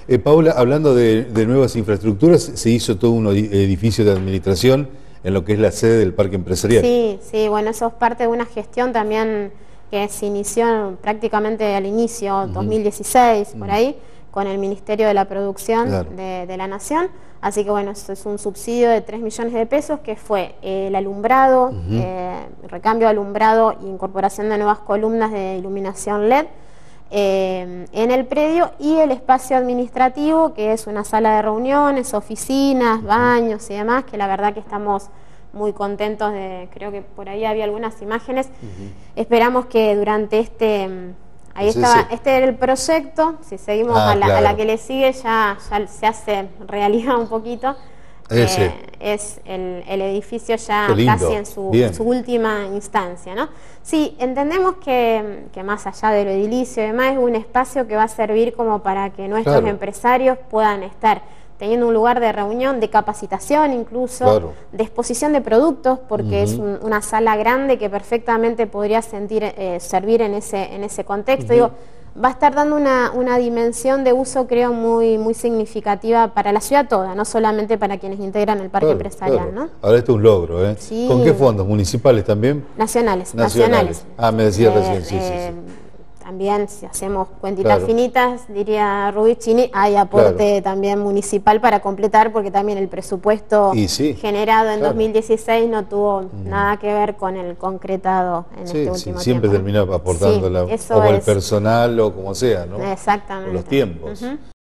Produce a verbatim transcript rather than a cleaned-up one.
Eh, Paula, hablando de, de nuevas infraestructuras, se hizo todo un edificio de administración en lo que es la sede del parque empresarial. Sí, sí, bueno, eso es parte de una gestión también que se inició prácticamente al inicio, uh-huh. dos mil dieciséis, uh-huh. por ahí, con el Ministerio de la Producción claro. de, de la Nación. Así que bueno, eso es un subsidio de tres millones de pesos que fue eh, el alumbrado, uh-huh. eh, recambio de alumbrado e incorporación de nuevas columnas de iluminación L E D eh, en el predio, y el espacio administrativo, que es una sala de reuniones, oficinas, uh-huh. baños y demás, que la verdad que estamos muy contentos de, creo que por ahí había algunas imágenes. Uh-huh. Esperamos que durante este... Ahí sí, estaba, sí. este era el proyecto, si seguimos ah, a, la, claro. a la que le sigue ya, ya se hace realidad un poquito. Eh, es el, el edificio ya casi en su, su última instancia, ¿no? Sí, entendemos que, que más allá de lo edilicio y demás, es un espacio que va a servir como para que nuestros claro. empresarios puedan estar teniendo un lugar de reunión, de capacitación incluso, claro. de exposición de productos, porque uh-huh. es un, una sala grande que perfectamente podría sentir, eh, servir en ese, en ese contexto. Uh-huh. Digo, va a estar dando una, una dimensión de uso, creo, muy, muy significativa para la ciudad toda, no solamente para quienes integran el parque claro, empresarial, claro. ¿no? Ahora esto es un logro, ¿eh? Sí. ¿Con qué fondos? ¿Municipales también? Nacionales, nacionales. nacionales. Ah, me decía eh, recién, sí, eh, sí, sí. También, si hacemos cuentitas claro. finitas, diría Rubicini, hay aporte claro. también municipal para completar, porque también el presupuesto sí, generado en claro. dos mil dieciséis no tuvo mm. nada que ver con el concretado en sí, este último sí, tiempo. Siempre ¿no? termina aportando sí, la, o es. el personal o como sea, ¿no? Exactamente. O los tiempos. Uh-huh.